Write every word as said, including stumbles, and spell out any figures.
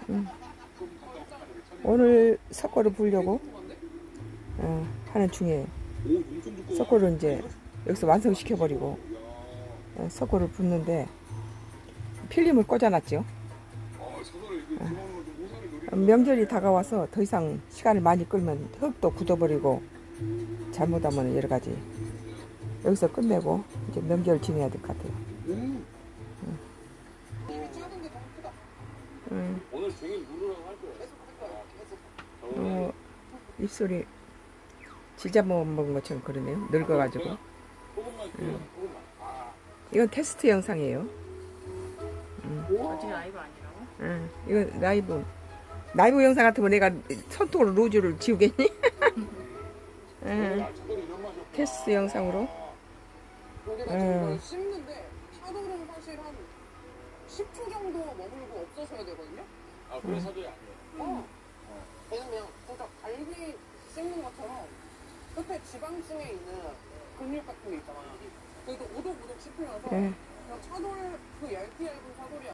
음. 오늘 석고를 부으려고 어, 하는 중에 석고를 이제 여기서 완성시켜버리고 어, 석고를 붓는데 필름을 꽂아놨죠. 어, 명절이 다가와서 더 이상 시간을 많이 끌면 흙도 굳어버리고 잘못하면 여러가지 여기서 끝내고 이제 명절 지내야 될 것 같아요. 음. 음. 오늘 종일 물으라고 할 거야. 어, 입술이 지자 먹은 것처럼 그러네요. 늙어가지고. 음. 이건 테스트 영상이에요. 음. 아직 라이브 아니라고? 음. 이거 라이브. 라이브 영상 같으면 내가 손톱으로 루즈를 지우겠니? 음. 테스트 영상으로. 여기가 지금 씹는데 차돌은 사실 한 십 초 정도 머물고 없어져야 되거든요? 아, 그래 차돌이 아니에요. 어. 얘는 그냥 진짜 갈비 씹는 것처럼 끝에 지방층에 있는 근육 같은 게 있잖아. 그래도 오독오독 씹히면서 그냥 차돌 그 얇게 얇은 차돌이